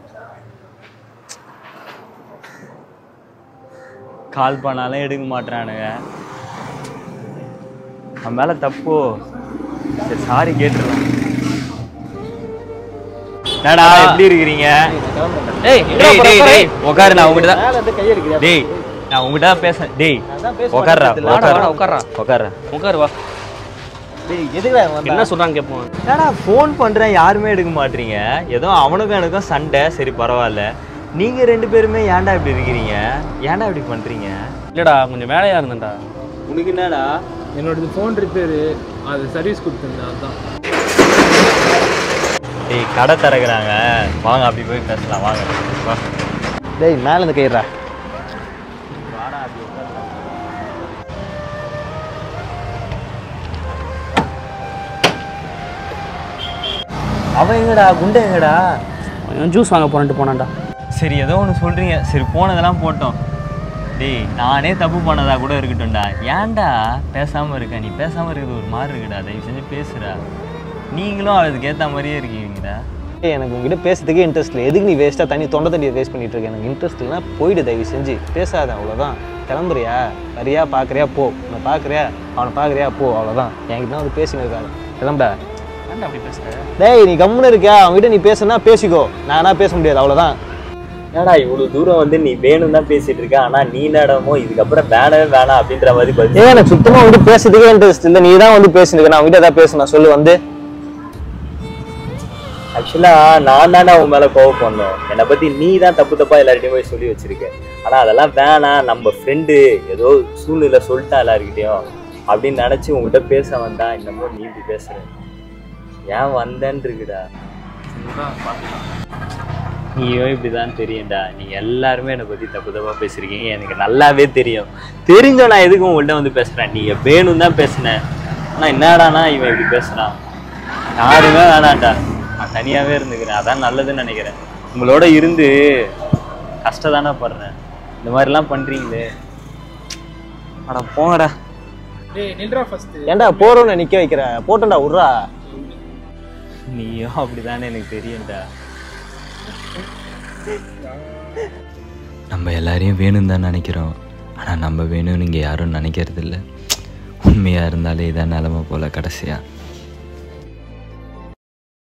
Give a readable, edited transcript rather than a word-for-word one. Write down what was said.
கால் பண்ணாலும் எடுக்க மாட்டேறானுங்க. நம்ம மேல தப்போ? சரி சாரி கேட்டுடலாம். என்னடா எப்படி இருக்கிறீங்க? உட்காரு, நான் உங்ககிட்ட தான். டேய் நான் உங்ககிட்ட தான் பேச. டேய் உட்கார்றா உட்காரு வா. என்ன சொல்றாங்க கேட்போம். என்னடா ஃபோன் பண்றேன் யாருமே எடுக்க மாட்டீங்க. ஏதோ அவனுக்கும் எனக்கும் சண்டை. சரி பரவாயில்ல. நீங்க 2 பேருமே ஏன்டா இப்படி இருக்கிறீங்க? ஏன்டா இப்படி பண்றீங்க? இல்லடா கொஞ்சம் வேலையா இருந்தேன்டா. உனக்கு என்னடா? என்னோடது ஃபோன் ரிப்பேரு, அது சர்வீஸ் கொடுத்துருந்தேன். அதுதான். டேய் கடை திறக்கிறாங்க, வாங்க அப்படி போய் பேசலாம் வாங்க. வா டேய் மேலே இருந்து கயிறா. வாடா அப்படி உட்காரலாம். அவன் எங்கடா? குண்டை எங்கடா? ஜூஸ் வாங்க போனேன்ட்டு போனான்டா. சரி ஏதோ ஒன்று சொல்கிறீங்க. சரி போனதெல்லாம் போட்டோம். டேய் நானே தப்பு பண்ணதா கூட இருக்கட்டும்டா. ஏன்டா பேசாமல் இருக்க? நீ பேசாமல் இருக்கிறது ஒரு மாதிரி இருக்குடா. தயவு செஞ்சு பேசுகிறா. நீங்களும் அதுக்கு ஏற்ற மாதிரியே இருக்கீங்கடா. எனக்கு உங்ககிட்ட பேசுறதுக்கே இன்ட்ரெஸ்ட் இல்லை. எதுக்கு நீ வேஸ்ட்டாக தொண்டை தண்ணியை வேஸ்ட் பண்ணிட்டு இருக்க? எனக்கு இன்ட்ரெஸ்ட் இல்லைனா போயிடு, தயவு செஞ்சு பேசாத. அவ்வளோதான். கிளம்புறியா? வரியா? பார்க்குறியா? போ. உன்னை பார்க்குறியா? அவனை பார்க்குறியா? போ. அவ்வளோதான். என்கிட்ட வந்து பேசினு இருக்காங்க. கிளம்ப. ஏன்டா அப்படி பேசுற? டேய் நீ கம்முன்னு இருக்கியா? அவங்ககிட்ட நீ பேசுனா பேசிக்கோ, நானா பேச முடியாது. அவ்வளோதான். ஏடா இவ்வளோ தூரம் வந்து நீ வேணும் தான் பேசிட்டு இருக்க. ஆனால் நீ நடமோ இதுக்கப்புறம் வேணவே வேணாம் அப்படின்ற மாதிரி பதில். எனக்கு சுத்தமாக வந்து பேசுறதுக்கே இன்ட்ரெஸ்ட் இல்லை. நீ தான் வந்து பேசினுக்க. நான் அவங்ககிட்ட ஏதாவது பேசணும் சொல்லு வந்து. ஆக்சுவலாக நான் தானே உன் மேலே கோவம் பண்ணோம். என்னை பற்றி நீ தான் தப்பு தப்பாக எல்லார்கிட்டையும் போய் சொல்லி வச்சிருக்க. ஆனால் அதெல்லாம் வேணாம், நம்ம ஃப்ரெண்டு ஏதோ சூழ்நிலை சொல்லிட்டா எல்லாருக்கிட்டையும் அப்படின்னு நினச்சி உங்ககிட்ட பேச வந்தா இன்னமும் நீ இப்படி பேசுற. ஏன் வந்தேன்னு இருக்குடா. நீயோ இப்படிதான் தெரியும்டா. நீங்க எல்லாருமே என்னை பத்தி தப்பு தப்பா பேசுறீங்க. எனக்கு நல்லாவே தெரியும். தெரிஞ்சோ நான் எதுக்கு உங்கள்கிட்ட வந்து பேசுறேன்? நீங்க வேணும் தான் பேசினேன். ஆனா என்னடானா இவன் இப்படி பேசுறான். யாருமே வேணாண்டா, நான் தனியாவே இருந்துக்கிறேன். அதான் நல்லதுன்னு நினைக்கிறேன். உங்களோட இருந்து கஷ்டம் தானே படுறேன். இந்த மாதிரிலாம் பண்றீங்களே. அட போங்கடா. ஏன்டா போறோன்னு நிக்க வைக்கிற? போட்டோண்டா விட்றா. நீயோ அப்படிதானே எனக்கு தெரியும்டா. நம்ம எல்லாரையும் வேணும் தான் நினைக்கிறோம். ஆனால் நம்ம வேணும்னு இங்கே யாரும் நினைக்கிறது இல்லை. உண்மையாக இருந்தாலே இதான் நிலமை போல் கடைசியாக.